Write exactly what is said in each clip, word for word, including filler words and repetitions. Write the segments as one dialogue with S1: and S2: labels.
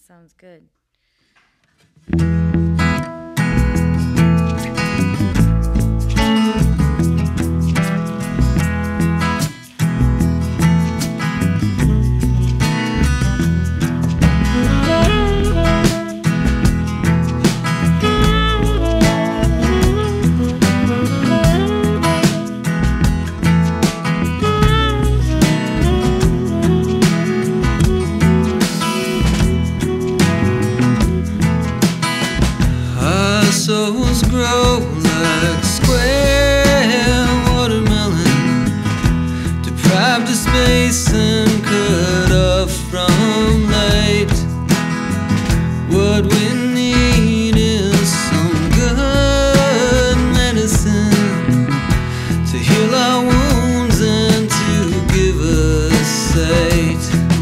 S1: sounds good.
S2: Souls grow like square watermelon, deprived of space and cut off from light. What we need is some good medicine to heal our wounds and to give us sight.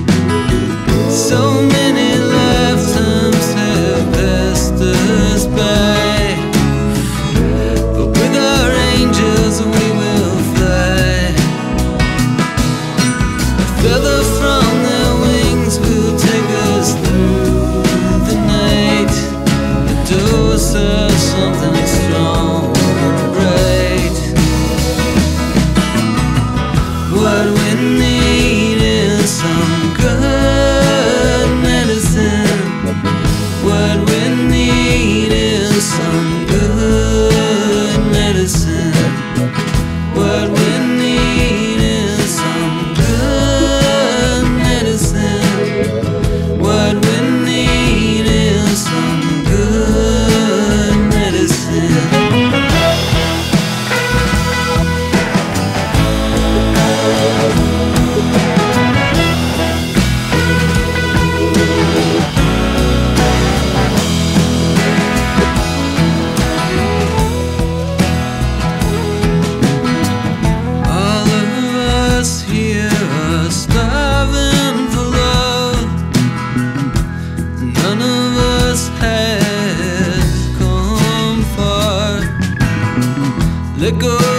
S2: So many lifetimes have passed us by. Feather from their wings will take us through the night. A dose of something strong and bright. What we need is some good medicine. What we need is some good medicine. What we need is some good medicine. What we need is some good medicine. All of us here are starving for love. None of us has come far. Let go